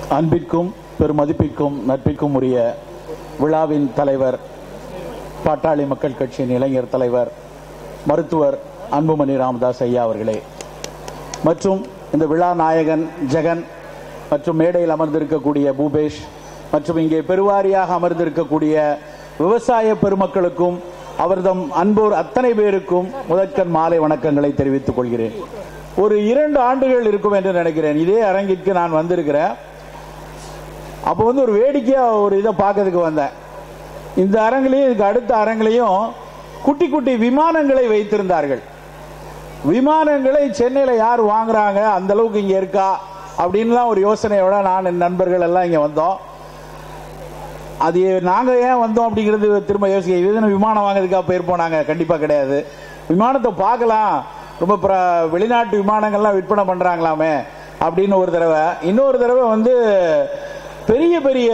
அன்பிற்கும் பெருமதிப்பிற்கும் நட்பிற்கும் உரிய விழாவின் தலைவர், பாட்டாளி மக்கள் கட்சியின் இளைஞர் தலைவர் மருத்துவர் அன்புமணி ராமதாஸ் ஐயா அவர்களே, மற்றும் இந்த விழா நாயகன் ஜெகன், மற்றும் மேடையில் அமர்ந்திருக்கக்கூடிய பூபேஷ், மற்றும் இங்கே பெருவாரியாக அமர்ந்திருக்கக்கூடிய விவசாய பெருமக்களுக்கும் அவர்தம் அன்போர் அத்தனை பேருக்கும் முதற்கண் மாலை வணக்கங்களை தெரிவித்துக் கொள்கிறேன். ஒரு 2 ஆண்டுகள் இருக்கும் என்று நினைக்கிறேன் இதே அரங்கிற்கு நான் வந்திருக்கிறேன். அப்போ ஒரு வேடிக்கையா ஒரு இதை பார்க்கறதுக்கு வந்தேன். இந்த அரங்கிலையும் இதுக்கு அடுத்த அரங்கிலையும் குட்டி குட்டி விமானங்களை வைத்திருந்தார்கள். விமானங்களை சென்னையில் யார் வாங்குறாங்க, அந்த அளவுக்கு இங்க இருக்கா அப்படின்லாம் ஒரு யோசனையோட நான் என் நண்பர்கள் எல்லாம் இங்க வந்தோம். அது நாங்க ஏன் வந்தோம் அப்படிங்கிறது திரும்ப யோசிக்க, இது விமானம் வாங்குறதுக்காக போயிருப்போம். நாங்க கண்டிப்பா கிடையாது. விமானத்தை பார்க்கலாம், ரொம்ப வெளிநாட்டு விமானங்கள்லாம் விற்பனை பண்றாங்களாமே அப்படின்னு ஒரு தடவை. இன்னொரு தடவை பெரிய பெரிய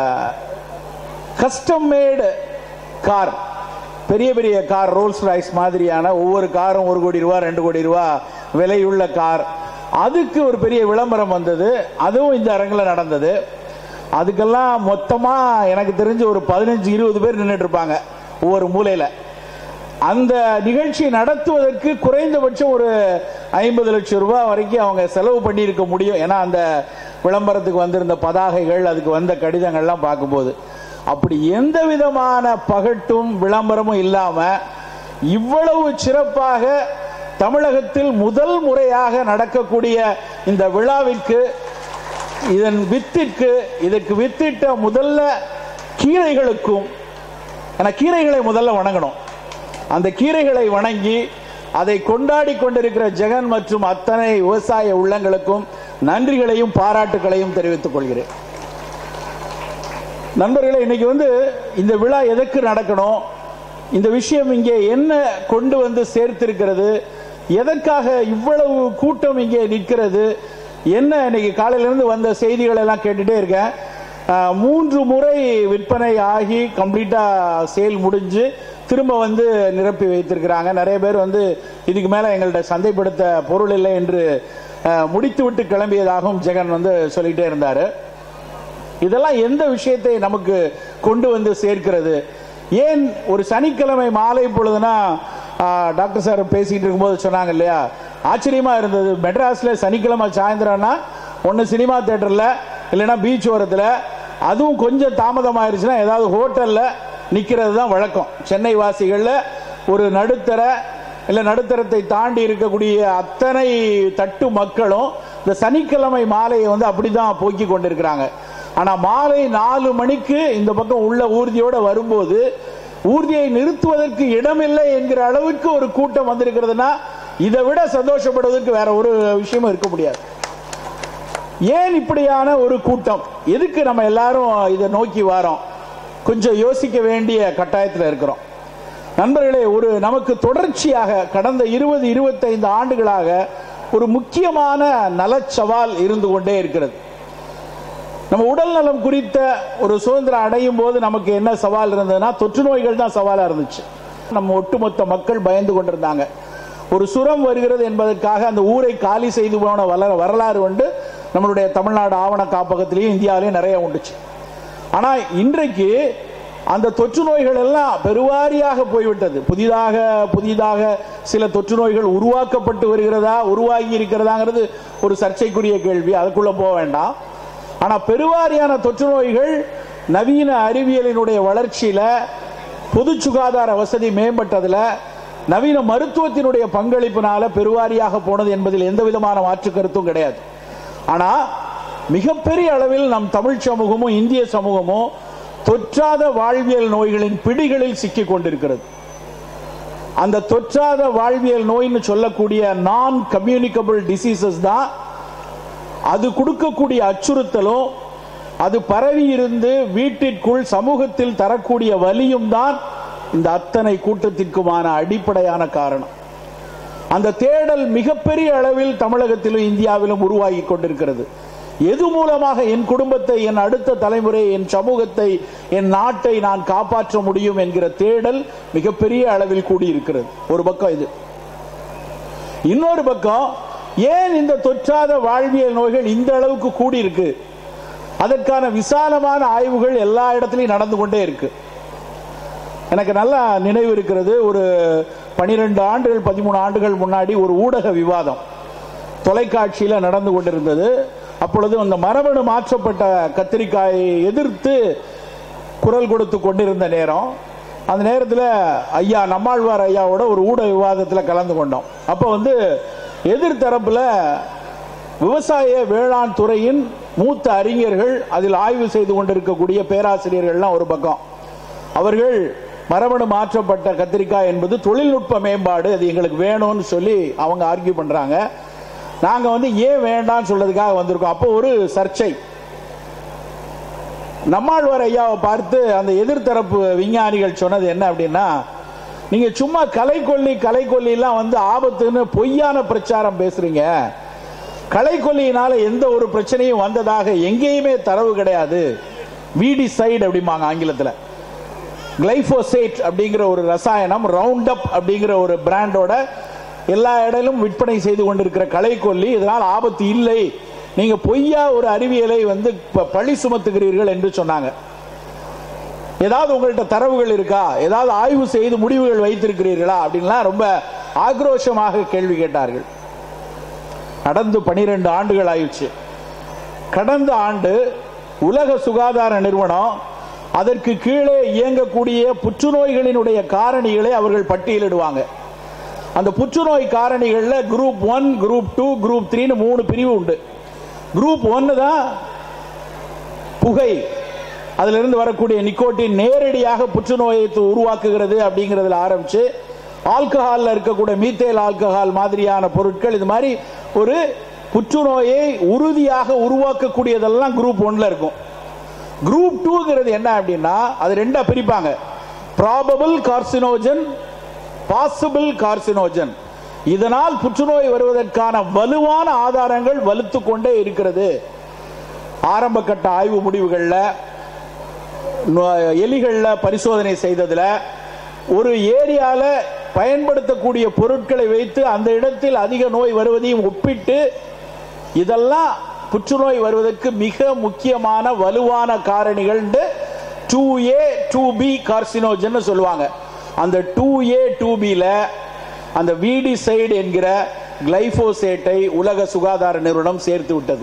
கஸ்டம் மேடு கார், பெரிய பெரிய கார், ரோல்ஸ் ராய்ஸ் மாதிரியான ஒவ்வொரு காரும் 1 கோடி ரூபாய் 2 கோடி ரூபாய் விலையுள்ள கார், அதுக்கு ஒரு பெரிய விளம்பரம் வந்தது. அதுவும் இந்த அரங்கில் நடந்தது. அதுக்கெல்லாம் மொத்தமா எனக்கு தெரிஞ்சு ஒரு 15-20 பேர் நின்றுட்டு இருப்பாங்க ஒவ்வொரு மூலையில. அந்த நிகழ்ச்சி நடத்துவதற்கு குறைந்தபட்சம் ஒரு 50 லட்சம் ரூபாய் வரைக்கும் அவங்க செலவு பண்ணி இருக்க முடியும். ஏன்னா அந்த விளம்பரத்துக்கு வந்திருந்த பதாகைகள், அதுக்கு வந்த கடிதங்கள்லாம் பார்க்கும்போது அப்படி எந்த விதமான பகட்டும் விளம்பரமும் இல்லாம இவ்வளவு சிறப்பாக தமிழகத்தில் முதல் முறையாக நடக்கக்கூடிய இந்த விழாவிற்கு, இதன் வித்திற்கு, இதற்கு வித்திட்ட முதல்ல கீரைகளுக்கும், கீரைகளை முதல்ல வணங்கணும். அந்த கீரைகளை வணங்கி அதை கொண்டாடி கொண்டிருக்கிற ஜெகன் மற்றும் அத்தனை விவசாய உள்ளங்களுக்கும் நன்றிகளையும் பாராட்டுகளையும் தெரிவித்துக் கொள்கிறேன். நண்பர்களே, இன்னைக்கு இந்த விழா எதற்கு நடக்கணும், இந்த விஷயம் இங்கே என்ன கொண்டு சேர்த்திருக்கிறது, எதற்காக இவ்வளவு கூட்டம் இங்கே நிற்கிறது, என்ன இன்னைக்கு காலையிலிருந்து வந்த செய்திகள் எல்லாம் கேட்டுட்டே இருக்கேன். 3 முறை விற்பனை ஆகி கம்ப்ளீட்டா சேல் முடிஞ்சு திரும்ப நிரப்பி வைத்திருக்கிறாங்க. நிறைய பேர் இதுக்கு மேல எங்கள்ட்ட சந்தைப்படுத்த பொருள் இல்லை என்று முடித்து விட்டு கிளம்பியதாகவும் ஜெகன் சொல்லிட்டே இருந்தாரு. இதெல்லாம் எந்த விஷயத்தை நமக்கு கொண்டு சேர்க்கிறது? ஏன் ஒரு சனிக்கிழமை மாலை பொழுதுனா, டாக்டர் சார் பேசிட்டு இருக்கும்போது சொன்னாங்க இல்லையா, ஆச்சரியமா இருந்தது. மெட்ராஸ்ல சனிக்கிழமை சாயந்தரம்னா ஒன்னு சினிமா தியேட்டர்ல, இல்லைன்னா பீச் ஓரத்துல, அதுவும் கொஞ்சம் தாமதம் ஆயிருச்சுன்னா ஏதாவது ஹோட்டல்ல நிக்கிறது தான் வழக்கம். சென்னை வாசிகள்ல ஒரு நடுத்தர இல்ல நடுத்தரத்தை தாண்டி இருக்கக்கூடிய அத்தனை தட்டு மக்களும் இந்த சனிக்கிழமை மாலையை அப்படிதான் போக்கி கொண்டிருக்கிறாங்க. ஆனா மாலை 4 மணிக்கு இந்த பக்கம் உள்ள ஊர்தியோட வரும்போது ஊர்தியை நிறுத்துவதற்கு இடமில்லை என்கிற அளவுக்கு ஒரு கூட்டம் வந்திருக்கிறதுனா, இதை விட சந்தோஷப்படுவதற்கு வேற ஒரு விஷயமும் இருக்க முடியாது. ஏன் இப்படியான ஒரு கூட்டம்? எதுக்கு நம்ம எல்லாரும் இதை நோக்கி வரோம்? கொஞ்சம் யோசிக்க வேண்டிய கட்டாயத்தில் இருக்கிறோம். நண்பர்களே, நமக்கு தொடர்ச்சியாக கடந்த 20-25 ஆண்டுகளாக ஒரு முக்கியமான நலச்சவால் இருந்து கொண்டே இருக்கிறது. நம்ம உடல் நலம் குறித்த ஒரு சுதந்திரம் அடையும் போது நமக்கு என்ன சவால் இருந்ததுன்னா, தொற்று நோய்கள் தான் சவாலா இருந்துச்சு. நம்ம ஒட்டுமொத்த மக்கள் பயந்து கொண்டிருந்தாங்க. ஒரு சுரம் வருகிறது என்பதற்காக அந்த ஊரை காலி செய்து போன வரலாறு நம்மளுடைய தமிழ்நாடு ஆவண காப்பகத்திலையும் இந்தியாவிலையும் நிறைய உண்டுச்சு. ஆனா இன்றைக்கு அந்த தொற்று நோய்கள் எல்லாம் பெருவாரியாக போய்விட்டது. புதிதாக சில தொற்று நோய்கள் உருவாக்கப்பட்டு வருகிறதா, உருவாகி இருக்கிறதாங்கிறது ஒரு சர்ச்சைக்குரிய கேள்வி, அதுக்குள்ள போக வேண்டாம். ஆனா பெருவாரியான தொற்று நோய்கள் நவீன அறிவியலினுடைய வளர்ச்சியில, பொது சுகாதார வசதி மேம்பட்டதுல, நவீன மருத்துவத்தினுடைய பங்களிப்பினால பெருவாரியாக போனது என்பதில் எந்த விதமான மாற்று கருத்தும் கிடையாது. ஆனா மிகப்பெரிய அளவில் நம் தமிழ் சமூகமும் இந்திய சமூகமும் தொற்றாத வாழ்வியல் நோய்களின் பிடிகளில் சிக்கிக் கொண்டிருக்கிறது. அந்த தொற்றாத வாழ்வியல் நோய்னு சொல்லக்கூடிய நான் கம்யூனிகபிள் டிசீசஸ் தான் அது கொடுக்கக்கூடிய அச்சுறுத்தலும், அது பரவி இருந்து வீட்டிற்குள் சமூகத்தில் தரக்கூடிய வலியும் தான் இந்த அத்தனை கூட்டத்திற்குமான அடிப்படையான காரணம். அந்த தேடல் மிகப்பெரிய அளவில் தமிழகத்திலும் இந்தியாவிலும் உருவாகி கொண்டிருக்கிறது. எது மூலமாக என் குடும்பத்தை, என் அடுத்த தலைமுறை, என் சமூகத்தை, என் நாட்டை நான் காப்பாற்ற முடியும் என்கிற தேடல் மிகப்பெரிய அளவில் கூடியிருக்கிறது. ஒரு பக்கம் இது. இன்னொரு பக்கம், ஏன் இந்த தொற்றாத வாழ்வியல் நோய்கள் இந்த அளவுக்கு கூடியிருக்கு? அதற்கான விசாலமான ஆய்வுகள் எல்லா இடத்துலையும் நடந்து கொண்டே இருக்கு. எனக்கு நல்லா நினைவு இருக்கிறது, ஒரு 12 ஆண்டுகள் 13 ஆண்டுகள் முன்னாடி ஒரு ஊடக விவாதம் தொலைக்காட்சியில் நடந்து கொண்டிருந்தது. அப்பொழுது அந்த மரபணு மாற்றப்பட்ட கத்திரிக்காயை எதிர்த்து குரல் கொடுத்து கொண்டிருந்த நேரம், அந்த நேரத்தில் ஐயா நம்மாழ்வார் ஐயாவோட ஒரு ஊடக விவாதத்தில் கலந்து கொண்டோம். அப்போ எதிர்த்தரப்பில் விவசாய வேளாண் துறையின் மூத்த அறிஞர்கள், அதில் ஆய்வு செய்து கொண்டிருக்கக்கூடிய பேராசிரியர்கள்லாம் ஒரு பக்கம், அவர்கள் மரபணு மாற்றப்பட்ட கத்திரிக்காய் என்பது தொழில்நுட்ப மேம்பாடு, அது எங்களுக்கு வேணும்னு சொல்லி அவங்க ஆர்கியூ பண்றாங்க. நாங்க ஏன் வேண்டாம்னு சொல்றதுக்காக வந்திருக்கோம். அப்போ ஒரு சர்ச்சை. நம்மாழ்வார் ஐயாவை பார்த்து அந்த எதிர்த்தரப்பு விஞ்ஞானிகள் சொன்னது என்ன அப்படின்னா, நீங்க சும்மா களைக்கொல்லிலாம் ஆபத்துன்னு பொய்யான பிரச்சாரம் பேசுறீங்க. களைக்கொல்லியினால எந்த ஒரு பிரச்சனையும் வந்ததாக எங்கேயுமே தரவு கிடையாது. வீடிசைட் அப்படிம்பாங்க ஆங்கிலத்தில். கிளைபோசேட் அப்படிங்கிற ஒரு ரசாயனம் ரவுண்ட் அப் அப்படிங்கிற ஒரு பிராண்டோட எல்லா இடத்திலும் விற்பனை செய்து கொண்டிருக்கிற களைக்கொல்லி, இதனால் ஆபத்து இல்லை, நீங்க பொய்யா ஒரு அறிவியலை பழி சுமத்துகிறீர்கள் என்று சொன்னாங்க. ஏதாவது உங்கள்கிட்ட தரவுகள் இருக்கா, ஏதாவது ஆய்வு செய்து முடிவுகள் வைத்திருக்கிறீர்களா அப்படின்லாம் ரொம்ப ஆக்ரோஷமாக கேள்வி கேட்டார்கள். நடந்து 12 ஆண்டுகள் ஆயிடுச்சு. கடந்த ஆண்டு உலக சுகாதார நிறுவனம் அதற்கு கீழே இயங்கக்கூடிய புற்றுநோய்களினுடைய காரணிகளை அவர்கள் பட்டியலிடுவாங்க. அந்த புற்றுநோய் காரணிகளில் குரூப் 1, குரூப் 2, குரூப் 3 3 பிரிவு உண்டு. குரூப் 1 தான் புகை, அதிலிருந்து வரக்கூடிய நிக்கோட்டின் நேரடியாக புற்றுநோயை உருவாக்குகிறது அப்படிங்கிறதுல ஆரம்பிச்சு, ஆல்கஹாலில் இருக்கக்கூடிய மீத்தேல் ஆல்கஹால் மாதிரியான பொருட்கள், இது மாதிரி ஒரு புற்றுநோயை உறுதியாக உருவாக்கக்கூடியதெல்லாம் குரூப் 1ல இருக்கும். குரூப் 2ங்கிறது என்ன அப்படின்னா, அது ரெண்டா பிரிப்பாங்க. Probable carcinogen, possible carcinogen. இதனால் புற்றுநோய் வருவதற்கான வலுவான ஆதாரங்கள் வலுத்து கொண்டே இருக்கிறது. ஆரம்ப கட்ட ஆய்வு முடிவுகளில் எலிகளில் பரிசோதனை செய்ததில் ஒரு ஏரியால பயன்படுத்தக்கூடிய பொருட்களை வைத்து அந்த இடத்தில் அதிக நோய் வருவதையும் ஒப்பிட்டு, இதெல்லாம் புற்றுநோய் வருவதற்கு மிக முக்கியமான வலுவான காரணிகள் 2A 2B கார்சினோஜன் சொல்லுவாங்க. அந்த 2A 2Bல அந்த வீடிசைடு என்கிற கிளைபோசேட்டை உலக சுகாதார நிறுவனம் சேர்த்து விட்டது.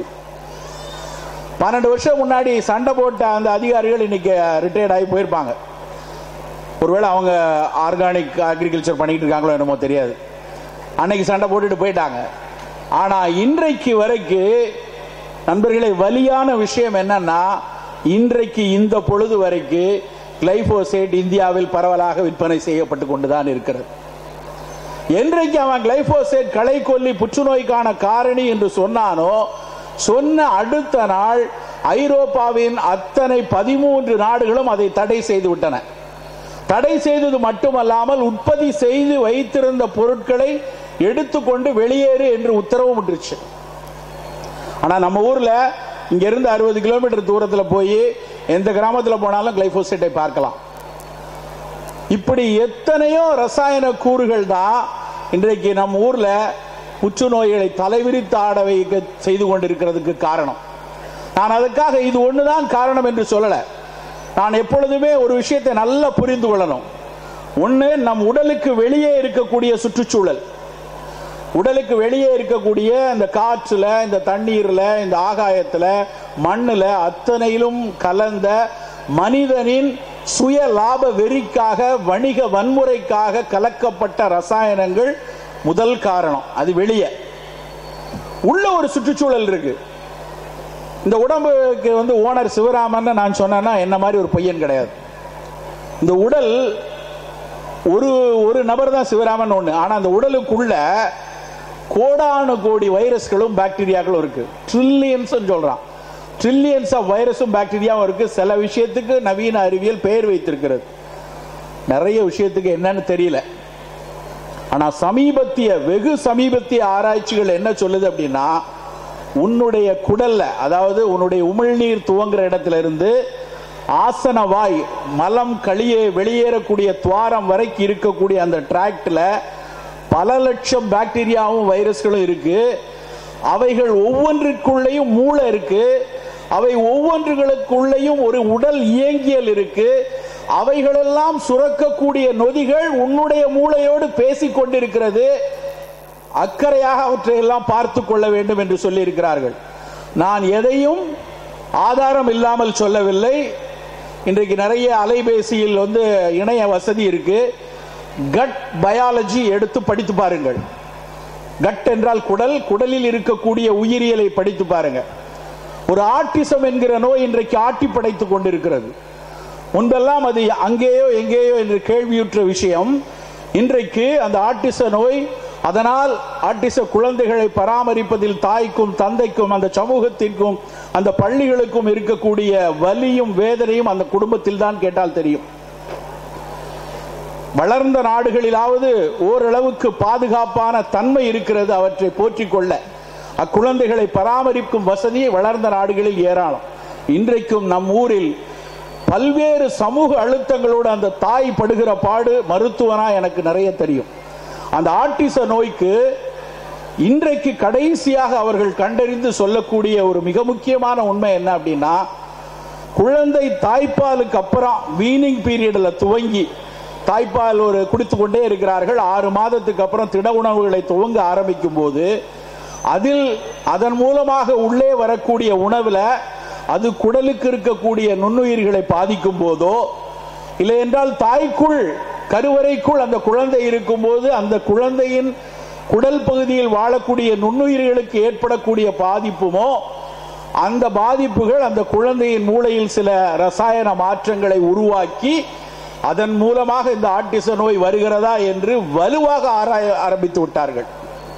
12 வருஷம் முன்னாடி சண்டை போட்ட அந்த அதிகாரிகள் இன்னைக்கு ரிட்டையர்ட் ஆகி போயிருப்பாங்க. ஒருவேளை அவங்க ஆர்கானிக் அக்ரிகல்ச்சர் பண்ணிட்டு இருக்காங்களோ என்னமோ தெரியாது. அன்னைக்கு சண்டை போட்டுட்டு போயிட்டாங்க. ஆனா இன்றைக்கு வரைக்கும் நண்பர்களே, வலியான விஷயம் என்னன்னா, இன்றைக்கு இந்த பொழுது வரைக்கும் கிளைபோசேட் இந்தியாவில் பரவலாக விற்பனை செய்யப்பட்டு கொண்டுதான் இருக்கிறது. என்றைக்கு அவன் கிளைபோசேட் களைக்கொல்லி புற்றுநோய்க்கான காரணி என்று சொன்னானோ, சொன்ன அடுத்த நாள் ஐரோப்பாவின் அத்தனை 13 நாடுகளும் அதை தடை செய்து விட்டன. தடை செய்தது மட்டுமல்லாமல் உற்பத்தி செய்து வைத்திருந்த பொருட்களை எடுத்துக்கொண்டு வெளியேறு என்று உத்தரவு விட்டுருச்சு. ஆனா நம்ம ஊர்ல இங்க இருந்து 60 கிலோமீட்டர் தூரத்தில் போய் எந்த கிராமத்தில் போனாலும் கிளைபோசேட்டை பார்க்கலாம். இப்படி எத்தனையோ ரசாயன கூறுகள் தான் இன்றைக்கு நம்ம ஊர்ல புற்றுநோய்களை தலைவிரித்து ஆட வைக்க செய்து கொண்டிருக்கிறதுக்கு காரணம். நான் அதுக்காக இது ஒண்ணுதான் காரணம் என்று சொல்லல. நான் எப்பொழுதுமே ஒரு விஷயத்தை நல்லா புரிந்து கொள்ளணும். ஒண்ணு, நம் உடலுக்கு வெளியே இருக்கக்கூடிய சுற்றுச்சூழல், உடலுக்கு வெளியே இருக்கக்கூடிய இந்த காற்றுல, இந்த தண்ணீர்ல, இந்த ஆகாயத்துல, மண்ணுல அத்தனையிலும் கலந்த மனிதனின் சுய லாப வெறிக்காக, வணிக வன்முறைக்காக கலக்கப்பட்ட ரசாயனங்கள் முதல் காரணம். அது வெளியே. உள்ள ஒரு சுற்றுச்சூழல் இருக்கு. இந்த உடம்புக்கு ஓனர் சிவராமன் நான் சொன்னேன்னா என்ன மாதிரி ஒரு பையன் கிடையாது. இந்த உடல் ஒரு நபர் தான் சிவராமன் ஒண்ணு. ஆனா அந்த உடலுக்குள்ள கோடானு கோடி வைரஸ்களும் பாக்டீரியாக்களும் இருக்கு. ட்ரில்லியன்ஸ் சொல்றான். ட்ரில்லியன்ஸ் ஆஃப் வைரஸும் பாக்டீரியாவும் இருக்கு. சில விஷயத்துக்கு நவீன அறிவியல் பெயர் வைத்திருக்கிறது, நிறைய விஷயத்துக்கு என்னன்னு தெரியல. ஆனா வெகு சமீபத்திய ஆராய்ச்சிகள் என்ன சொல்லுது அப்படின்னா, உன்னுடைய குடல்ல, அதாவது உன்னுடைய உமிழ்நீர் துவங்குற இடத்துல இருந்து ஆசனவாய் மலம் கழியே வெளியேறக்கூடிய துவாரம் வரைக்கும் இருக்கக்கூடிய அந்த டிராக்ட்ல பல லட்சம் பாக்டீரியாவும் வைரஸ்களும் இருக்கு. அவைகள் ஒவ்வொன்றுக்குள்ளேயும் மூளை இருக்கு. அவை ஒவ்வொன்றுகளுக்குள்ளேயும் ஒரு உடல் இயங்கியல் இருக்கு. அவைகளெல்லாம் சுரக்கக்கூடிய நொதிகள் உன்னுடைய மூளையோடு பேசிக் கொண்டிருக்கிறது. அக்கறையாக அவற்றையெல்லாம் பார்த்து கொள்ள வேண்டும் என்று சொல்லி இருக்கிறார்கள். நான் எதையும் ஆதாரம் இல்லாமல் சொல்லவில்லை. இன்றைக்கு நிறைய அலைபேசியில் இணைய வசதி இருக்கு. கட் பயாலஜி எடுத்து படித்து பாருங்கள். கட் என்றால் குடல், குடலில் இருக்கக்கூடிய உயிரியலை படித்து பாருங்க. ஒரு ஆட்டிசம் என்கிற நோய் இன்றைக்கு ஆட்டி படைத்துக் கொண்டிருக்கிறது. முன்பெல்லாம் அது அங்கேயோ எங்கேயோ என்று கேள்வியுற்ற விஷயம். இன்றைக்கு அந்த ஆட்டிச நோய், அதனால் ஆட்டிச குழந்தைகளை பராமரிப்பதில் தாய்க்கும் தந்தைக்கும் அந்த சமூகத்திற்கும் அந்த பள்ளிகளுக்கும் இருக்கக்கூடிய வலியும் வேதனையும் அந்த குடும்பத்தில் தான் கேட்டால் தெரியும். வளர்ந்த நாடுகளிலாவது ஓரளவுக்கு பாதுகாப்பான தன்மை இருக்கிறது. அவற்றை போற்றிக் கொள்ள அக்குழந்தைகளை பராமரிக்கும் வசதி வளர்ந்த நாடுகளில் ஏராளம். இன்றைக்கும் நம் ஊரில் பல்வேறு சமூக அழுத்தங்களோடு அந்த தாய் படுகிற பாடு மருத்துவனா எனக்கு நிறைய தெரியும். அந்த ஆட்டிச நோய்க்கு இன்றைக்கு கடைசியாக அவர்கள் கண்டறிந்து சொல்லக்கூடிய ஒரு மிக முக்கியமான உண்மை என்ன அப்படின்னா, குழந்தை தாய்ப்பாலுக்கு அப்புறம் வீனிங் பீரியட்ல துவங்கி தாய்ப்பால் குடித்து கொண்டே இருக்கிறார்கள். 6 மாதத்துக்கு அப்புறம் திட உணவுகளை துவங்க ஆரம்பிக்கும் போது அதன் மூலமாக உள்ளே வரக்கூடிய உணவுல அது குடலுக்கு இருக்கக்கூடிய நுண்ணுயிர்களை பாதிக்கும் போதோ, இல்லை என்றால் தாய்க்குள் கருவறைக்குள் அந்த குழந்தை இருக்கும் போது அந்த குழந்தையின் குடல் பகுதியில் வாழக்கூடிய நுண்ணுயிர்களுக்கு ஏற்படக்கூடிய பாதிப்புமோ, அந்த பாதிப்புகள் அந்த குழந்தையின் மூளையில் சில ரசாயன மாற்றங்களை உருவாக்கி அதன் மூலமாக இந்த ஆட்டிச நோய் வருகிறதா என்று வலுவாக ஆராய ஆரம்பித்து விட்டார்கள்.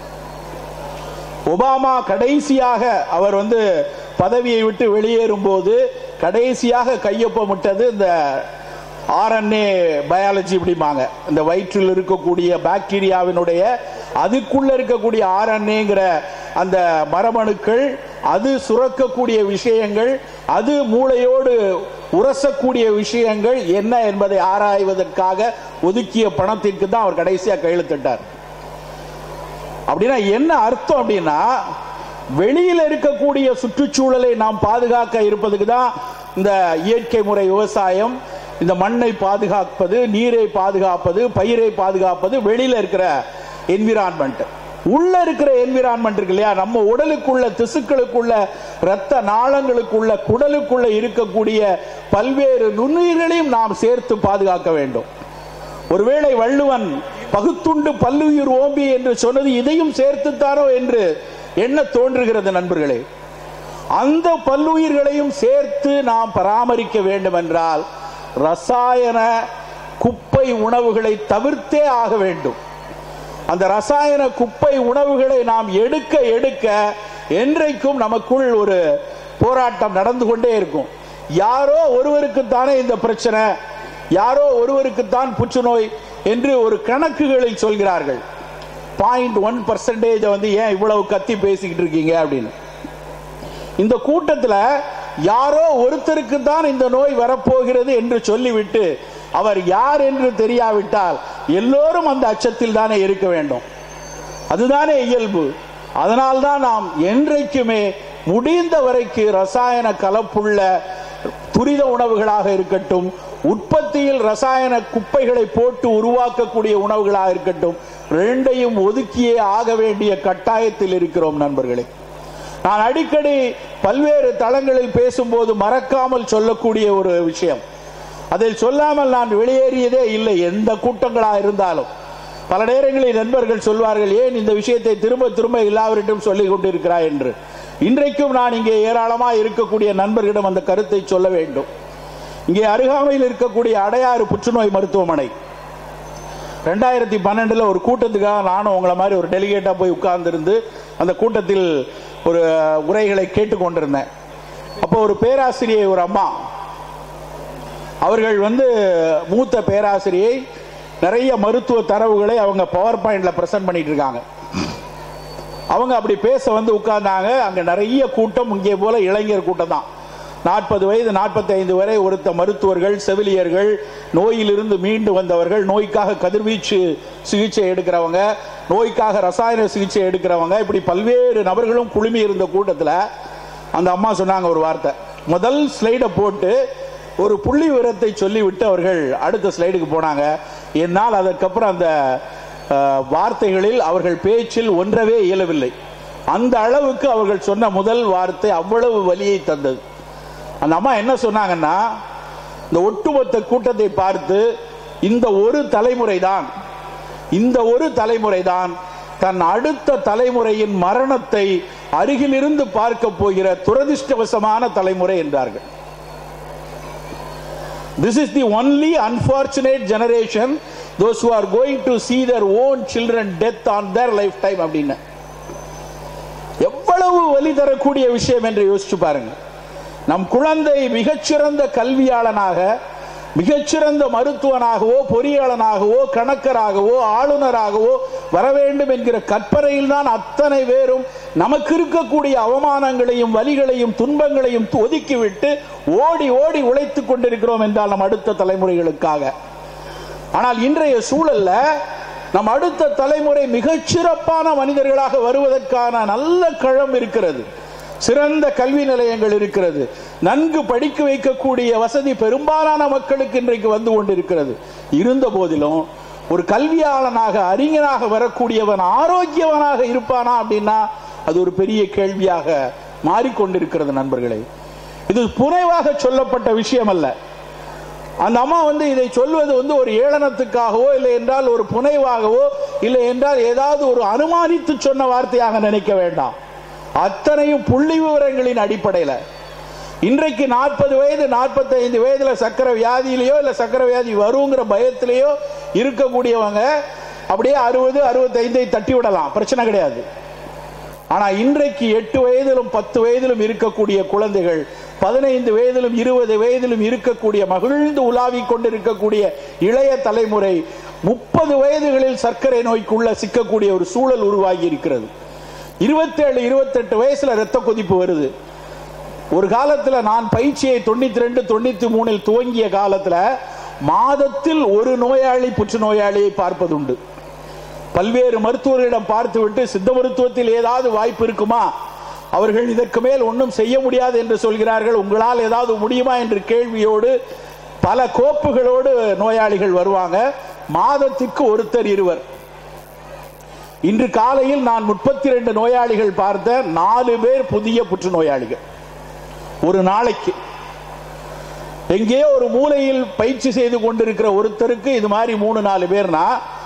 ஒபாமா கடைசியாக அவர் பதவியை விட்டு வெளியேறும் போது கடைசியாக கையொப்பமிட்டது இந்த RNA பயாலஜி அப்படிமாங்க. இந்த வயிற்றில் இருக்கக்கூடிய பாக்டீரியாவினுடைய அதுக்குள்ள இருக்கக்கூடிய RNAங்கிற அந்த மரபணுக்கள், அது சுரக்கக்கூடிய விஷயங்கள், அது மூளையோடு உரசக்கூடிய விஷயங்கள் என்ன என்பதை ஆராய்வதற்காக ஒதுக்கிய பணத்திற்கு தான் அவர் கடைசியா கையெழுத்திட்டார். அப்படின்னா என்ன அர்த்தம் அப்படின்னா, வெளியில் இருக்கக்கூடிய சுற்றுச்சூழலை நாம் பாதுகாக்க இருப்பதுக்கு தான் இந்த இயற்கை முறை விவசாயம், இந்த மண்ணை பாதுகாப்பது, நீரை பாதுகாப்பது, பயிரை பாதுகாப்பது, வெளியில இருக்கிற என்விரான்மெண்ட். உள்ள இருக்கிற என்விரான்மெண்ட் இருக்கு இல்லையா, நம்ம உடலுக்குள்ள, திசுக்களுக்குள்ள, இரத்த நாளங்களுக்குள்ள, குடலுக்குள்ள இருக்கக்கூடிய பல்வேறு நுண்ணுயிர்களையும் நாம் சேர்த்து பாதுகாக்க வேண்டும். ஒருவேளை வள்ளுவன் பகுத்துண்டு பல்லுயிர் ஓம்பி என்று சொன்னது இதையும் சேர்த்துத்தாரோ என்று என்ன தோன்றுகிறது நண்பர்களே. அந்த பல்லுயிர்களையும் சேர்த்து நாம் பராமரிக்க வேண்டும் என்றால் ரசாயன குப்பை உணவுகளை தவிர்த்தே ஆக வேண்டும். அந்த ரசாயன குப்பை உணவுகளை நாம் எடுக்க எடுக்க என்றைக்கும் நமக்குள் ஒரு போராட்டம் நடந்து கொண்டே இருக்கும். யாரோ ஒருவருக்கு தானே இந்த பிரச்சனை, யாரோ ஒருவருக்கு தான் புற்றுநோய் என்று ஒரு கணக்குகளில் சொல்கிறார்கள். 0.1% ஏன் இவ்வளவு கத்தி பேசிக்கிட்டு இருக்கீங்க அப்படின்னு. இந்த கூட்டத்தில் யாரோ ஒருத்தருக்கு தான் இந்த நோய் வரப்போகிறது என்று சொல்லிவிட்டு அவர் யார் என்று தெரியாவிட்டால் எல்லோரும் அந்த அச்சத்தில் தானே இருக்க வேண்டும். அதுதானே இயல்பு. அதனால்தான் நாம் என்றைக்குமே முடிந்த வரைக்கு ரசாயன கலப்புள்ள துரித உணவுகளாக இருக்கட்டும், உற்பத்தியில் ரசாயன குப்பைகளை போட்டு உருவாக்கக்கூடிய உணவுகளாக இருக்கட்டும், ரெண்டையும் ஒதுக்கியே ஆக வேண்டிய கட்டாயத்தில் இருக்கிறோம் நண்பர்களே. நான் அடிக்கடி பல்வேறு தளங்களில் பேசும்போது மறக்காமல் சொல்லக்கூடிய ஒரு விஷயம், அதில் சொல்லாமல் நான் வெளியேறியதே இல்லை. எந்த கூட்டங்களாக இருந்தாலும் பல நேரங்களில் நண்பர்கள் சொல்வார்கள், ஏன் இந்த விஷயத்தை திரும்ப திரும்ப எல்லாவற்றிலும் சொல்லிக் கொண்டிருக்கிறாய் என்று. இன்றைக்கும் நான் இங்கே ஏராளமாக இருக்கக்கூடிய நண்பர்களிடம் அந்த கருத்தை சொல்ல வேண்டும். இங்கே அருகாமையில் இருக்கக்கூடிய அடையாறு புற்றுநோய் மருத்துவமனை 2012 ஒரு கூட்டத்துக்காக நானும் உங்களை மாதிரி ஒரு டெலிகேட்டா போய் உட்கார்ந்திருந்து அந்த கூட்டத்தில் ஒரு உரைகளை கேட்டுக்கொண்டிருந்தேன். அப்போ ஒரு பேராசிரியை, ஒரு அம்மா, அவர்கள் மூத்த பேராசிரியை, நிறைய மருத்துவ தரவுகளை அவங்க பவர் பாயிண்ட்ல பிரசன்ட் பண்ணிட்டு இருக்காங்க. அவங்க அப்படி பேச உட்கார்ந்தாங்க. அங்க நிறைய கூட்டம், இங்கே போல இளைஞர் கூட்டம் தான். 40 வயது 45 வரை ஒருத்த மருத்துவர்கள், செவிலியர்கள், நோயிலிருந்து மீண்டு வந்தவர்கள், நோய்க்காக கதிர்வீச்சு சிகிச்சை எடுக்கிறவங்க, நோய்க்காக ரசாயன சிகிச்சை எடுக்கிறவங்க, இப்படி பல்வேறு நபர்களும் குழுமி இருந்த கூட்டத்தில் அந்த அம்மா சொன்னாங்க ஒரு வார்த்தை, முதல் ஸ்லைடை போட்டு ஒரு புள்ளி விவரத்தை சொல்லிவிட்டு அவர்கள் அடுத்த ஸ்லைடுக்கு போனாங்க. என்னால் அதற்கப்புறம் அந்த வார்த்தைகளில் அவர்கள் பேச்சில் ஒன்றவே இயலவில்லை. அந்த அளவுக்கு அவர்கள் சொன்ன முதல் வார்த்தை அவ்வளவு வலியை தந்தது. அந்த அம்மா என்ன சொன்னாங்கன்னா, இந்த ஒட்டுமொத்த கூட்டத்தை பார்த்து இந்த ஒரு தலைமுறை தான் தன் அடுத்த தலைமுறையின் மரணத்தை அருகிலிருந்து பார்க்க போகிற துரதிர்ஷ்டவசமான தலைமுறை என்றார்கள். This is the only unfortunate generation, those who are going to see their own children death on their lifetime. அப்படின்னு எவ்வளவு வலி தரக்கூடிய விஷயம் என்று யோசிச்சு பாருங்க. நம் குழந்தை மிகச்சிறந்த கல்வியாளனாக, மிகச்சிறந்த மருத்துவனாகவோ, பொறியாளனாகவோ, கணக்கராகவோ, ஆளுநராகவோ வர வேண்டும் என்கிற கற்பனையில் தான் அத்தனை பேரும் நமக்கு இருக்கக்கூடிய அவமானங்களையும் வலிகளையும் துன்பங்களையும் ஒதுக்கிவிட்டு ஓடி ஓடி உழைத்துக் கொண்டிருக்கிறோம் என்றால் நம் அடுத்த தலைமுறைகளுக்காக. ஆனால் இன்றைய சூழல்ல நம் அடுத்த தலைமுறை மிகச்சிறப்பான மனிதர்களாக வருவதற்கான நல்ல களம் இருக்கிறது, சிறந்த கல்வி நிலையங்கள் இருக்கிறது, நன்கு படிக்க வைக்கக்கூடிய வசதி பெரும்பாலான மக்களுக்கு இன்றைக்கு வந்து கொண்டிருக்கிறது. இருந்த போதிலும் ஒரு கல்வியாளனாக, அறிஞனாக வரக்கூடியவன் ஆரோக்கியவனாக இருப்பானா அப்படின்னா அது ஒரு பெரிய கேள்வியாக மாறிக்கொண்டிருக்கிறது. நண்பர்களே, இது புனைவாக சொல்லப்பட்ட விஷயம் அல்ல. அந்த அம்மா இதை சொல்வது ஒரு ஏளனத்துக்காகவோ, இல்லை என்றால் ஒரு புனைவாகவோ, இல்லை என்றால் ஏதாவது ஒரு அனுமானித்து சொன்ன வார்த்தையாக நினைக்க வேண்டாம். அத்தனையும் புள்ளி விவரங்களின் அடிப்படையில் இன்றைக்கு 40 வயது 45 வயதுல சக்கரை வியாதியிலேயோ இல்ல சக்கரை வியாதி வருங்கிற பயத்திலேயோ இருக்கக்கூடியவங்க அப்படியே 60 65 தட்டி விடலாம், பிரச்சனை கிடையாது. ஆனா இன்றைக்கு 8 வயதிலும் 10 வயதிலும் இருக்கக்கூடிய குழந்தைகள், 15 வயதிலும் 20 வயதிலும் இருக்கக்கூடிய மகிழ்ந்து உலாவிக் கொண்டிருக்கக்கூடிய இளைய தலைமுறை 30 வயதுகளில் சர்க்கரை நோய்க்குள்ள சிக்கக்கூடிய ஒரு சூழல் உருவாகி இருக்கிறது. 27 28 வயசுல ரத்த கொதிப்பு வருது. ஒரு காலத்துல நான் பயிற்சியை 92 93 துவங்கிய காலத்துல மாதத்தில் ஒரு நோயாளி புற்றுநோயாளியை பார்ப்பதுண்டு. பல்வேறு மருத்துவர்களிடம் பார்த்துவிட்டு சித்த மருத்துவத்தில் ஏதாவது வாய்ப்பு இருக்குமா, அவர்கள் இதற்கு மேல் ஒன்றும் செய்ய முடியாது என்று சொல்கிறார்கள், உங்களால் ஏதாவது முடியுமா என்று கேள்வியோடு பல கோப்புகளோடு நோயாளிகள் வருவாங்க. மாதத்திற்கு ஒருத்தர் இருவர். இன்று காலையில் நான் 32 நோயாளிகள் பார்த்த 4 பேர் புதிய புற்றுநோயாளிகள் ஒரு நாளைக்கு. எங்கேயோ ஒரு மூலையில் பயிற்சி செய்து கொண்டிருக்கிற ஒருத்தருக்கு இது மாதிரி 3-4 பேர்னா,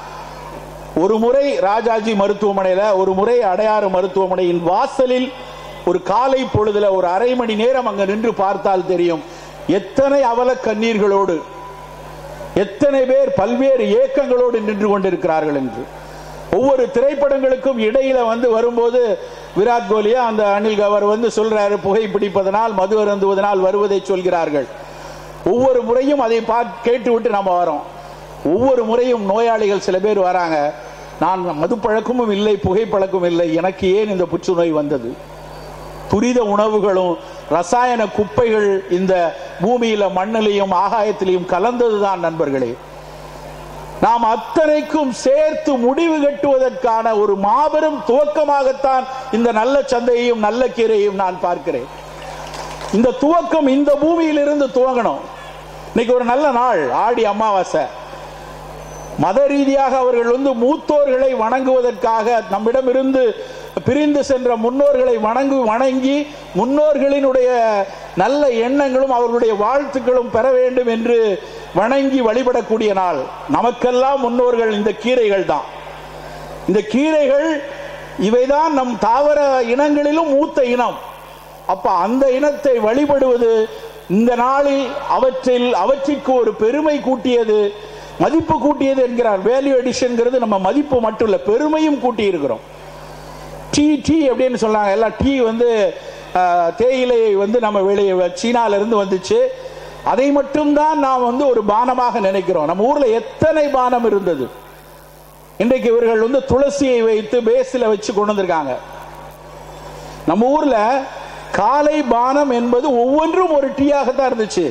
ஒரு முறை ராஜாஜி மருத்துவமனையில், ஒரு முறை அடையாறு மருத்துவமனையின் வாசலில் ஒரு காலை பொழுதுல ஒரு அரை மணி நேரம் அங்க நின்று பார்த்தால் தெரியும் எத்தனை அவல கண்ணீர்களோடு எத்தனை பேர் பல்வேறு ஏக்கங்களோடு நின்று கொண்டிருக்கிறார்கள் என்று. ஒவ்வொரு திரைப்படங்களுக்கும் இடையில வரும்போது விராட் கோலியா அந்த அனில் கவர் சொல்றாரு, புகைப்பிடிப்பதனால் மது அருந்துவதனால் வருவதை சொல்கிறார்கள். ஒவ்வொரு முறையும் அதை கேட்டு விட்டு நம்ம வரோம். ஒவ்வொரு முறையும் நோயாளிகள் சில பேர் வராங்க, நான் மது பழக்கமும் இல்லை, புகைப்பழக்கமும் இல்லை, எனக்கு ஏன் இந்த புற்றுநோய் வந்தது? துரித உணவுகளும் ரசாயன குப்பைகள் இந்த பூமியில மண்ணிலையும் ஆகாயத்திலையும் கலந்ததுதான் நண்பர்களே. நாம் அத்தனைக்கும் சேர்த்து முடிவு கட்டுவதற்கான ஒரு மாபெரும் துவக்கமாகத்தான் இந்த நல்ல சந்தையையும் நல்ல கீரையையும் நான் பார்க்கிறேன். இந்த துவக்கம் இந்த பூமியிலிருந்து துவங்கணும். இன்னைக்கு ஒரு நல்ல நாள், ஆடி அமாவாசை. மத ரீதியாக அவர்கள் மூத்தோர்களை வணங்குவதற்காக நம்மிடமிருந்து பிரிந்து சென்ற முன்னோர்களை வணங்கி முன்னோர்களினுடைய நல்ல எண்ணங்களும் அவர்களுடைய வாழ்த்துக்களும் பெற வேண்டும் என்று வணங்கி வழிபடக்கூடிய நாள். நமக்கெல்லாம் முன்னோர்கள் இந்த கீரைகள் தான். இந்த கீரைகள் இவைதான் நம் தாவர இனங்களிலும் மூத்த இனம். அப்ப அந்த இனத்தை வழிபடுவது இந்த நாளில் அவற்றிற்கு ஒரு பெருமை கூட்டியது, மதிப்பு கூட்டியது என்கிறார். வேல்யூ எடிஷன் நம்ம மதிப்பு மட்டும் இல்ல, பெருமையும் கூட்டி இருக்கிறோம். டீ அப்படின்னு சொன்னாங்க. எல்லாம் டீ தேயிலை நம்ம வெளியே சீனால இருந்து வந்துச்சு. அதை மட்டும்தான் நாம் ஒரு பானமாக நினைக்கிறோம். நம்ம ஊர்ல எத்தனை பானம் இருந்தது. இன்றைக்கு இவர்கள் துளசியை வைத்து பேசில வச்சு கொண்டு வந்திருக்காங்க. நம்ம ஊர்ல காலை பானம் என்பது ஒவ்வொன்றும் ஒரு டீயாகத்தான் இருந்துச்சு.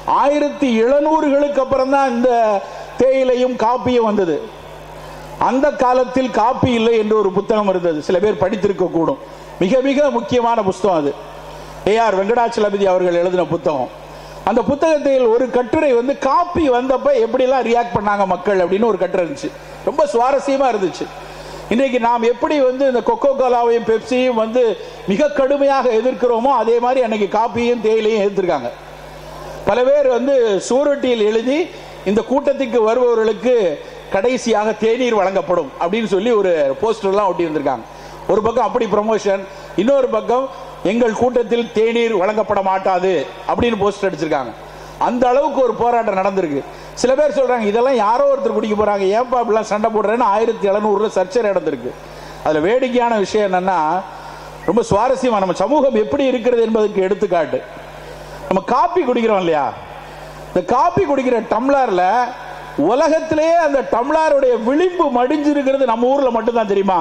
1700களுக்கு அப்புறம் தான் இந்த தேயிலையும் காப்பியும் வந்தது. அந்த காலத்தில் காப்பி இல்லை என்று ஒரு புத்தகம் இருந்தது, சில பேர் படித்திருக்க கூடும். மிக மிக முக்கியமான புத்தகம் அது. AR வெங்கடாச்சலபதி அவர்கள் எழுதின புத்தகம். அந்த புத்தகத்தில் ஒரு கட்டுரை வந்து காப்பி வந்தப்ப எப்படிலாம் ரியாக்ட் பண்ணாங்க மக்கள் அப்படின்னு ஒரு கட்டுரை இருந்துச்சு. ரொம்ப சுவாரஸ்யமா இருந்துச்சு. இன்றைக்கு நாம் எப்படி வந்து இந்த கொக்கோ கோலாவையும் பெப்சியும் வந்து மிக கடுமையாக எதிர்க்கிறோமோ அதே மாதிரி அன்னைக்கு காப்பியும் தேயிலையும் எதிர்த்திருக்காங்க. பல பேர் வந்து சுவரொட்டியில் எழுதி இந்த கூட்டத்துக்கு வருபவர்களுக்கு கடைசியாக தேநீர் வழங்கப்படும் அப்படின்னு சொல்லி ஒரு போஸ்டர்லாம் ஒட்டி வந்திருக்காங்க. ஒரு பக்கம் அப்படி ப்ரமோஷன், இன்னொரு பக்கம் எங்கள் கூட்டத்தில் தேநீர் வழங்கப்பட மாட்டாது அப்படின்னு போஸ்டர் அடிச்சிருக்காங்க. அந்த அளவுக்கு ஒரு போராட்டம் நடந்திருக்கு. சில பேர் சொல்றாங்க இதெல்லாம் யாரோ ஒருத்தர் குடிக்க போறாங்க, ஏன்பா அப்படிலாம் சண்டை போடுறேன்னு 1700 சர்ச்சை நடந்திருக்கு. அதுல வேடிக்கையான விஷயம் என்னன்னா, ரொம்ப சுவாரஸ்யமா நம்ம சமூகம் எப்படி இருக்கிறது என்பதற்கு எடுத்துக்காட்டு. நம்ம காப்பி குடிக்கிறோம் இல்லையா, இந்த காப்பி குடிக்கிற டம்ளர்ல உலகத்திலேயே அந்த டம்ளருடைய விளிம்பு மடிஞ்சிருக்கிறது நம்ம ஊர்ல மட்டும்தான் தெரியுமா?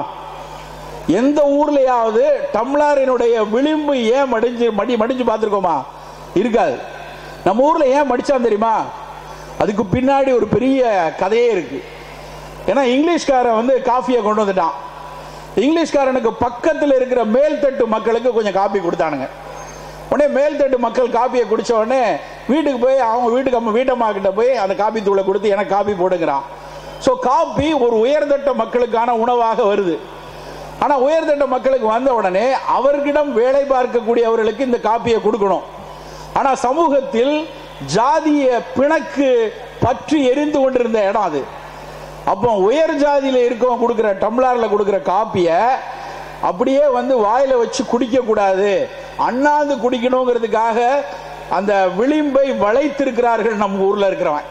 எந்த ஊர்லயாவது டம்ளரினுடைய விளிம்பு ஏன் மடிஞ்சு பார்த்திருக்கோமா? இருக்காது. நம்ம ஊர்ல ஏன் மடிச்சான் தெரியுமா? அதுக்கு பின்னாடி ஒரு பெரிய கதையே இருக்கு. ஏன்னா இங்கிலீஷ்காரன் வந்து காஃபியை கொண்டு வந்துட்டான். இங்கிலீஷ்காரனுக்கு பக்கத்தில் இருக்கிற மேல்தட்டு மக்களுக்கு கொஞ்சம் காப்பி கொடுத்தானுங்க. உடனே மேல்தட்டு மக்கள் காப்பியை குடிச்ச உடனே வீட்டுக்கு போய் அவங்க வீட்டம்மா கிட்ட போய் அந்த காப்பி தூளை கொடுத்து எனக்கு காப்பி போடுங்கிறான். ஸோ காப்பி ஒரு உயர்தட்ட மக்களுக்கான உணவாக வருது. ஆனா உயர்தட்ட மக்களுக்கு வந்த உடனே அவர்களிடம் வேலை பார்க்கக்கூடியவர்களுக்கு இந்த காப்பியை கொடுக்கணும். ஆனா சமூகத்தில் ஜாதிய பிணக்கு பற்றி எரிந்து கொண்டிருந்த இடம் அது. அப்போ உயர் ஜாதியில இருக்கவங்க கொடுக்கிற டம்ளர்ல கொடுக்கிற காப்பிய அப்படியே வந்து வாயில வச்சு குடிக்க கூடாது, அண்ணாந்து குடிக்கணுங்கிறதுக்காக அந்த விளிம்பை வளைத்திருக்கிறார்கள். நம்ம ஊர்ல இருக்கிறவன்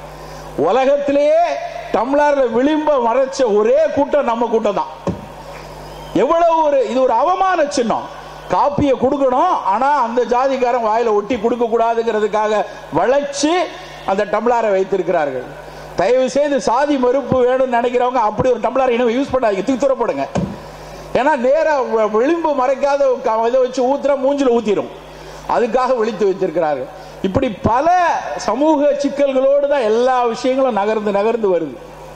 உலகத்திலேயே டம்ளர்ல விளிம்ப மறைச்ச ஒரே கூட்டம் நம்ம கூட்டம் தான். எவ்வளவு இது ஒரு அவமான சின்னம். காப்பியை கொடுக்கணும், ஆனா அந்த ஜாதிக்காரன் வாயில ஒட்டி கொடுக்க கூடாதுங்கிறதுக்காக வளைச்சு அந்த டம்ளரை வைத்திருக்கிறார்கள். தயவு செய்து சாதி மறுப்பு வேணும்னு நினைக்கிறவங்க அப்படி ஒரு டம்ளரை இன்னும் யூஸ் பண்ணாதீங்க, தூக்கி தூரப்படுங்க. ஏன்னா நேரா விளிம்பு மறைக்காத இதை வச்சு ஊத்துற மூஞ்சில ஊத்திரும், அதுக்காக விழித்து வைத்திருக்கிறார்கள். இப்படி பல சமூக சிக்கல்களோடு தான் எல்லா விஷயங்களும் நகர்ந்து வருது.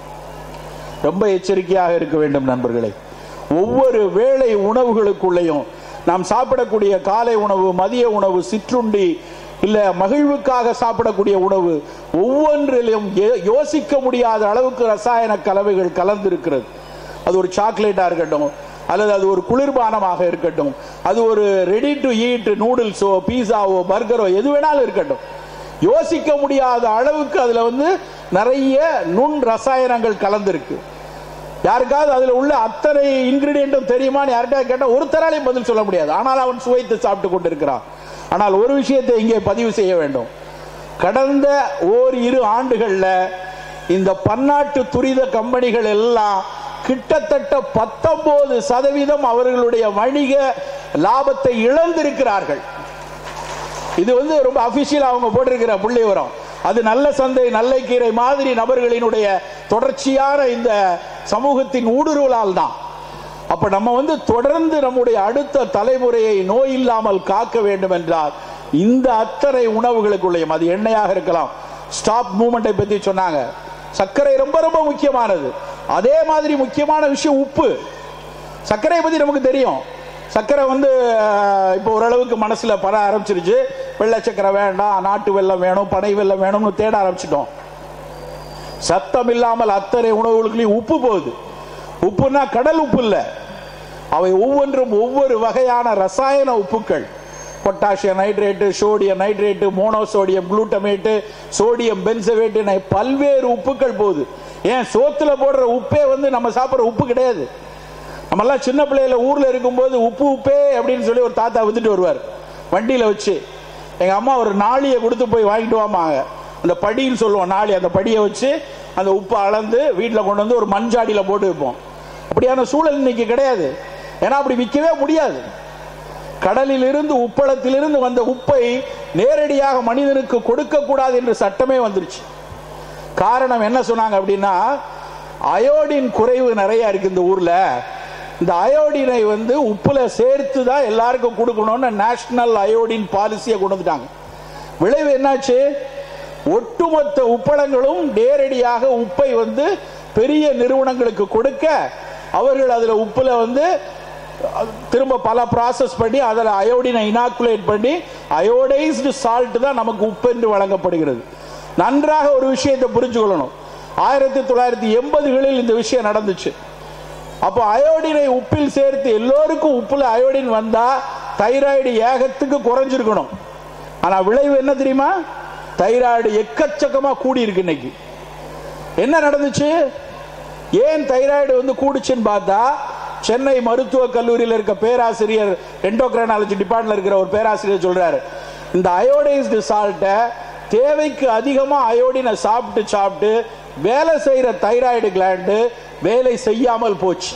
ரொம்ப எச்சரிக்கையாக இருக்க வேண்டும் நண்பர்களே. ஒவ்வொரு வேளை உணவுகளுக்குள்ளேயும் நாம் சாப்பிடக்கூடிய காலை உணவு, மதிய உணவு, சிற்றுண்டி, இல்ல மகிழ்வுக்காக சாப்பிடக்கூடிய உணவு, ஒவ்வொன்றிலும் யோசிக்க முடியாத அளவுக்கு ரசாயன கலவைகள் கலந்திருக்கிறது. அது ஒரு சாக்லேட்டா இருக்கட்டும், அல்லது அது ஒரு குளிர்பானமாக இருக்கட்டும், அது ஒரு ரெடி டு ஈட் நூடுல்ஸோ பீஸாவோ பர்கரோ எது வேணாலும் இருக்கட்டும், யோசிக்க முடியாத அளவுக்கு அதுல வந்து நிறைய நுண் ரசாயனங்கள் கலந்திருக்கு. யாருக்காவது அதுல உள்ள அத்தனை இன்கிரீடியன்ட்டும் தெரியுமான்னு யார்கிட்ட கேட்டா ஒருத்தராலையும் பதில் சொல்ல முடியாது. ஆனால் அவன் சுவைத்து சாப்பிட்டு கொண்டிருக்கிறான். ஆனால் ஒரு விஷயத்தை இங்கே பதிவு செய்ய வேண்டும். கடந்த ஓரிரு ஆண்டுகள்ல இந்த பன்னாட்டு துரித கம்பெனிகள் எல்லாம் கிட்டத்தட்ட 19% அவர்களுடைய வணிக லாபத்தை இழந்திருக்கிறார்கள். இது வந்து ரொம்ப அபிஷியல் அவங்க போட்டிருக்கிற புள்ளிவிவரம். அது நல்ல சந்தை நல்ல கீரை மாதிரி நபர்களினுடைய தொடர்ச்சியான இந்த சமூகத்தின் ஊடுருவலால் தான். அப்ப நம்ம வந்து தொடர்ந்து நம்முடைய அடுத்த தலைமுறையை நோய் இல்லாமல் காக்க வேண்டும் என்றால் இந்த அத்தனை உணவுகளுக்குள்ளேயும், அது எண்ணெயாக இருக்கலாம், ஸ்டாப் மூவ்மெண்டை பத்தி சொன்னாங்க, சர்க்கரை ரொம்ப ரொம்ப முக்கியமானது. அதே மாதிரி முக்கியமான விஷயம் உப்பு. சர்க்கரை பத்தி நமக்கு தெரியும். சர்க்கரை வந்து இப்போ ஓரளவுக்கு மனசுல பர ஆரம்பிச்சிருச்சு. வெள்ளை சர்க்கரை வேண்டாம், நாட்டு வெல்லம் வேணும், பனை வெல்லம் வேணும்னு தேட ஆரம்பிச்சிட்டோம். சத்தம் இல்லாமல் அத்தனை உணவுகளுக்குள்ளேயும் உப்பு போகுது. உப்புன்னா கடல் உப்பு இல்ல, அவை ஒவ்வொன்றும் ஒவ்வொரு வகையான ரசாயன உப்புக்கள். Potassium nitrate, sodium nitrate, monosodium glutamate, sodium benzoate, பல்வேறு உப்புக்கள் போகுது. ஏன் சோத்துல போடுற உப்பே வந்து நம்ம சாப்பிட்ற உப்பு கிடையாது. நம்ம எல்லாம் சின்ன பிள்ளையில ஊர்ல இருக்கும்போது உப்பே அப்படின்னு சொல்லி ஒரு தாத்தா வித்துட்டு வருவார் வண்டியில வச்சு. எங்க அம்மா ஒரு நாளியை கொடுத்து போய் வாங்கிட்டு வாமாங்க. அந்த படின்னு சொல்லுவோம் நாளி, அந்த படியை வச்சு அந்த உப்பை அளந்து வீட்டில் கொண்டு வந்து ஒரு மண்சாடியில போட்டு வைப்போம். அப்படியான சூழல் இன்னைக்கு கிடையாது. ஏன்னா அப்படி விற்கவே முடியாது. கடலில் இருந்து உப்பளத்திலிருந்து வந்த உப்பை நேரடியாக மனிதனுக்கு கொடுக்க கூடாது என்று சட்டமே வந்துருச்சு. காரணம் என்ன சொன்னாங்க அப்படின்னா, அயோடின் குறைவு நிறைய இருக்கு இந்த ஊர்ல. இந்த அயோடினை வந்து உப்புல சேர்த்து தான் எல்லாருக்கும் கொடுக்கணும்னு நேஷனல் அயோடின் பாலிசியை கொண்டு வந்துட்டாங்க. விளைவு என்னாச்சு? ஒட்டுமொத்த உப்பளங்களும் நேரடியாக உப்பை வந்து பெரிய நிறுவனங்களுக்கு கொடுக்க, அவர்கள் அதுல உப்புல வந்து திரும்ப பல ப்ராசஸ் பண்ணி அதில் அயோடினை இனாக்குலேட் பண்ணி அயோடைஸ்டு சால்ட் தான் நமக்கு உப்பு என்று வழங்கப்படுகிறது. நன்றாக ஒரு விஷயத்தை புரிஞ்சுக்கொள்ளணும். 1980களில் இந்த விஷயம் நடந்துச்சு. அப்போ அயோடினை உப்பில் சேர்த்து எல்லோருக்கும் உப்புல அயோடின் வந்தா தைராய்டு ஏகத்துக்கு குறைஞ்சிருக்கணும். ஆனா விளைவு என்ன தெரியுமா? தைராய்டு எக்கச்சக்கமா கூடி இருக்கு. இன்னைக்கு என்ன நடந்துச்சு? ஏன் தைராய்டு வந்து கூடுச்சுன்னு பார்த்தா, சென்னை மருத்துவக் கல்லூரியில் இருக்க பேராசிரியர், எண்டோக்ரைனாலஜி டிபார்ட்மெண்ட்ல இருக்கிற ஒரு பேராசிரியர் சொல்றாரு, இந்த அயோடைஸ்டு சால்ட்டை தேவைக்கு அதிகமா அயோடினை சாப்பிட்டு வேலை செய்யற தைராய்டு கிளாண்டு வேலை செய்யாமல் போச்சு.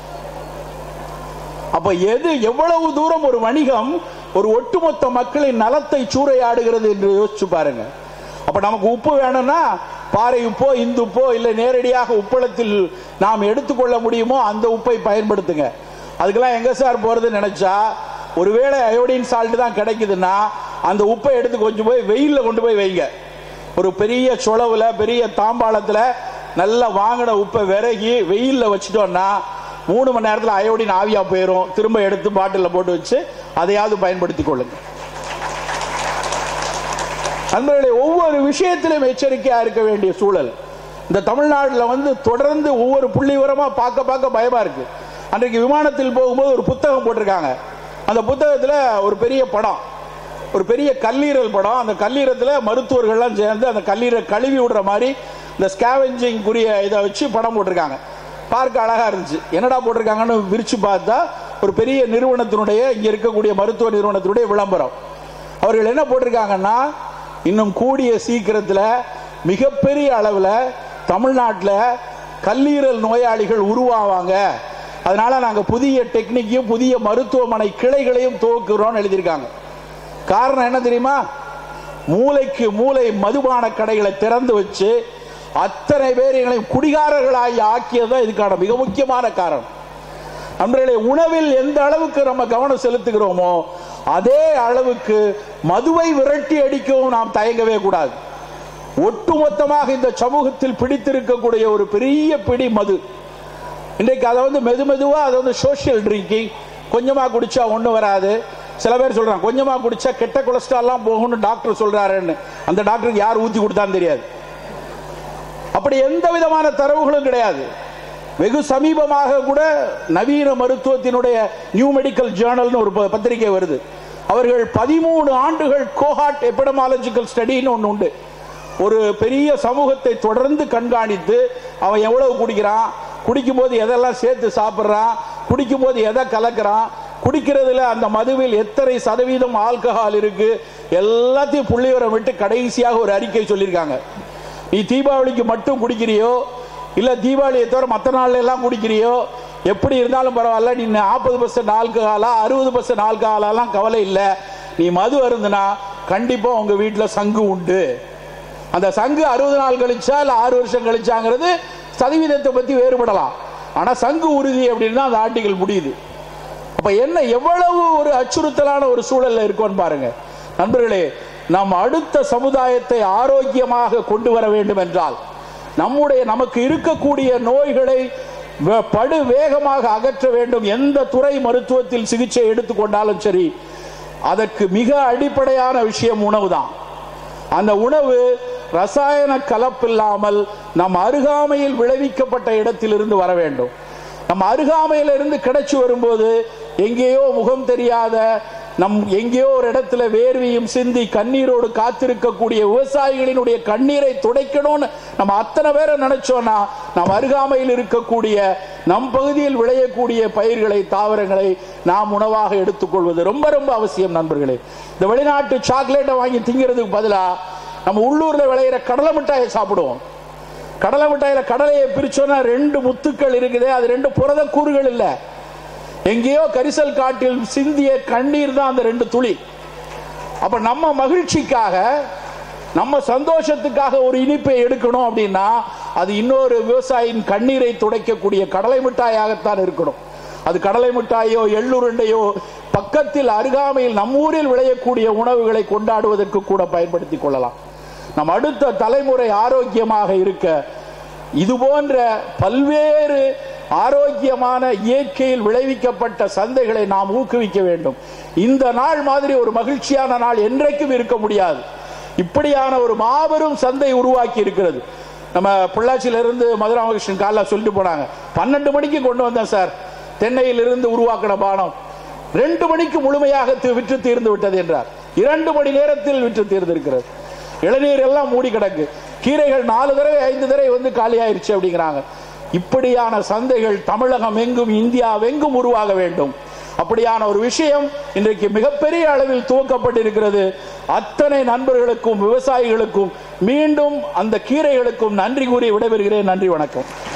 அப்ப எவ்வளவு தூரம் ஒரு வணிகம் ஒரு ஒட்டுமொத்த மக்களின் நலத்தை சூறையாடுகிறது என்று யோசிச்சு பாருங்க. அப்ப நமக்கு உப்பு வேணும்னா பாறை உப்போ இந்து உப்போ இல்லை நேரடியாக உப்பளத்தில் நாம் எடுத்துக்கொள்ள முடியுமோ அந்த உப்பை பயன்படுத்துங்க. அதுக்கெல்லாம் எங்க சார் போறது நினைச்சா, ஒருவேளை அயோடின் சால்ட் தான் கிடைக்குதுன்னா அந்த உப்பை எடுத்து கொஞ்சம் போய் வெயில்ல கொண்டு போய் வைங்க. ஒரு பெரிய சுளவுல பெரிய தாம்பாளத்துல நல்லா வாங்கின உப்பை விறகி வெயில்ல வச்சுட்டோம்னா 3 மணி நேரத்தில் அயோடின் ஆவியா போயிடும். திரும்ப எடுத்து பாட்டில் போட்டு வச்சு அதையாவது பயன்படுத்திக் கொள்ளுங்க. நண்பர்களே, ஒவ்வொரு விஷயத்திலும் எச்சரிக்கையா இருக்க வேண்டிய சூழல் இந்த தமிழ்நாட்டில் வந்து தொடர்ந்து ஒவ்வொரு புள்ளி விவரமா பார்க்க பயமா இருக்கு. அன்றைக்கு விமானத்தில் போகும்போது ஒரு புத்தகம் போட்டிருக்காங்க. அந்த புத்தகத்தில் ஒரு பெரிய படம், ஒரு பெரிய கல்லீரல் படம். அந்த கல்லீரத்தில் மருத்துவர்கள்லாம் சேர்ந்து அந்த கல்லீரல் கழுவி விடுற மாதிரி இந்த ஸ்கேவெஞ்சிங் குறிய இதை வச்சு படம் போட்டிருக்காங்க. பார்க்க அழகா இருந்துச்சு. என்னடா போட்டிருக்காங்கன்னு விரிச்சு பார்த்தா ஒரு பெரிய நிறுவனத்தினுடைய, இங்க இருக்கக்கூடிய மருத்துவ நிறுவனத்தினுடைய விளம்பரம். அவர்கள் என்ன போட்டிருக்காங்கன்னா, இன்னும் கூடிய சீக்கிரத்தில் மிகப்பெரிய அளவில் தமிழ்நாட்டில் கல்லீரல் நோயாளிகள் உருவாவாங்க, அதனால நாங்கள் புதிய டெக்னிக்கையும் புதிய மருத்துவமனை கிளைகளையும் துவக்குறோம் எழுதியிருக்காங்க. காரணம் என்ன தெரியுமா? மூளைக்கு மூளை மதுபான கடைகளை திறந்து வச்சு அத்தனை பேர் எங்களையும் குடிகாரர்களாகி ஆக்கியதுதான் இதுக்கான மிக முக்கியமான காரணம். நண்பர்களே, உணவில் எந்த அளவுக்கு நம்ம கவனம் செலுத்துகிறோமோ அதே அளவுக்கு மதுவை விரட்டி அடிக்கவும் நாம் தயங்கவே கூடாது. ஒட்டுமொத்தமாக இந்த சமூகத்தில் பிடித்திருக்கக்கூடிய ஒரு பெரிய பிடி மது. இன்றைக்கு அதை வந்து மெதுவா அதை வந்து சோசியல் ட்ரிங்கிங், கொஞ்சமா குடிச்சா ஒன்றும் வராது. சில பேர் சொல்றாங்க கொஞ்சமா குடிச்சா கெட்ட கொலஸ்ட்ரால்லாம் போகும்னு டாக்டர் சொல்றாருன்னு. அந்த டாக்டருக்கு யார் ஊத்தி கொடுத்தான்னு தெரியாது. அப்படி எந்த விதமான தரவுகளும் கிடையாது. வெகு சமீபமாக கூட நவீன மருத்துவத்தினுடைய நியூ மெடிக்கல் ஜேர்னல் ஒரு பத்திரிகை வருது. அவர்கள் 13 ஆண்டுகள் கோஹார்ட் எபிடமாலஜிக்கல் ஸ்டடின்னு ஒன்று உண்டு. ஒரு பெரிய சமூகத்தை தொடர்ந்து கண்காணித்து அவன் எவ்வளவு குடிக்கிறான், குடிக்கும் போது எதெல்லாம் சேர்த்து சாப்பிட்றான், குடிக்கும் போது எதை கலக்கிறான், குடிக்கிறதுல அந்த மதுவில் எத்தனை சதவீதம் ஆல்கஹால் இருக்கு, எல்லாத்தையும் புள்ளிவரம் விட்டு கடைசியாக ஒரு அறிக்கை சொல்லியிருக்காங்க. நீ தீபாவளிக்கு மட்டும் குடிக்கிறியோ இல்ல தீபாவளியை தவிர மற்ற நாள்ல எல்லாம் குடிக்கிறியோ, எப்படி இருந்தாலும் பரவாயில்ல, நீ 40% ஆல்கஹாலா 60% ஆல்கஹாலாம் கவலை இல்லை. நீ மது அருந்துனா கண்டிப்பா உங்க வீட்டில் சங்கு உண்டு. அந்த சங்கு 60 நாள் கழிச்சா இல்ல 6 வருஷம் கழிச்சாங்கிறது சதவீதத்தை பத்தி வேறுபடலாம். ஆனா சங்கு உறுதி அப்படின்னா அந்த ஆர்டிகல் முடியுது. அப்ப என்ன எவ்வளவு ஒரு அச்சுறுத்தலான ஒரு சூழல்ல இருக்கோன்னு பாருங்க. நண்பர்களே, நம் அடுத்த சமுதாயத்தை ஆரோக்கியமாக கொண்டு வர வேண்டும் என்றால் நமக்கு இருக்கக்கூடிய நோய்களை படு வேகமாக அகற்ற வேண்டும். எந்த துறை மருத்துவத்தில் சிகிச்சை எடுத்துக்கொண்டாலும் சரி, அதற்கு மிக அடிப்படையான விஷயம் உணவு தான். அந்த உணவு ரசாயன கலப்பில்லாமல் நம் அருகாமையில் விளைவிக்கப்பட்ட இடத்திலிருந்து வர வேண்டும். நம் அருகாமையில் இருந்து கிடைச்சி வரும்போது எங்கேயோ முகம் தெரியாத எங்கேயோ ஒரு இடத்துல வேர்வையும் சிந்தி கண்ணீரோடு காத்திருக்கக்கூடிய விவசாயிகளினுடைய கண்ணீரை துடைக்கணும்னு நம்ம அத்தனை பேரை நினைச்சோம்னா நம் அருகாமையில் இருக்கக்கூடிய நம் பகுதியில் விளையக்கூடிய பயிர்களை, தாவரங்களை நாம் உணவாக எடுத்துக்கொள்வது ரொம்ப ரொம்ப அவசியம். நண்பர்களே, இந்த வெளிநாட்டு சாக்லேட்டை வாங்கி திங்கிறதுக்கு பதிலா நம்ம உள்ளூர்ல விளையிற கடலை மிட்டாயை சாப்பிடுவோம். கடலை மிட்டாயில கடலையை பிரிச்சோன்னா 2 முத்துக்கள் இருக்குது, அது 2 புரத கூறுகள் இல்ல. எங்கேயோ கரிசல் காட்டில் சிந்திய கண்ணீர் தான் அந்த 2 துளி. அப்ப நம்ம மகிழ்ச்சிக்காக, நம்ம சந்தோஷத்துக்காக ஒரு இனிப்பை எடுக்கணும் அப்படின்னா அது இன்னொரு விவசாயியின் கண்ணீரை துடைக்கக்கூடிய கடலை மிட்டாயாகத்தான் இருக்கணும். அது கடலை மிட்டாயோ எள்ளுருண்டையோ பக்கத்தில் அருகாமையில் நம்மூரில் விளையக்கூடிய உணவுகளை கொண்டாடுவதற்கு கூட பயன்படுத்திக் கொள்ளலாம். நம் அடுத்த தலைமுறை ஆரோக்கியமாக இருக்க இது போன்ற பல்வேறு ஆரோக்கியமான இயற்கையில் விளைவிக்கப்பட்ட சந்தைகளை நாம் ஊக்குவிக்க வேண்டும். இந்த நாள் மாதிரி ஒரு மகிழ்ச்சியான நாள் என்றைக்கும் இருக்க முடியாது. இப்படியான ஒரு மாபெரும் சந்தை உருவாக்கி இருக்கிறது. நம்ம பொள்ளாச்சியிலிருந்து மதுராமகிருஷ்ணன் காலைல சொல்லிட்டு போனாங்க, 12 மணிக்கு கொண்டு வந்தேன் சார், தென்னையிலிருந்து உருவாக்கின பானம் 2 மணிக்கு முழுமையாக விற்று தீர்ந்து விட்டது என்றார். 2 மணி நேரத்தில் விற்று தீர்ந்திருக்கிறது. இளநீர் எல்லாம் மூடி கிடக்கு, கீரைகள் 4 தடவை 5 தடவை வந்து காலியாயிருச்சு அப்படிங்கிறாங்க. இப்படியான சந்தைகள் தமிழகம் எங்கும் இந்தியாவெங்கும் உருவாக வேண்டும். அப்படியான ஒரு விஷயம் இன்றைக்கு மிகப்பெரிய அளவில் துவக்கப்பட்டிருக்கிறது. அத்தனை நண்பர்களுக்கும் விவசாயிகளுக்கும் மீண்டும் அந்த கீரைகளுக்கும் நன்றி கூறி விடைபெறுகிறேன். நன்றி, வணக்கம்.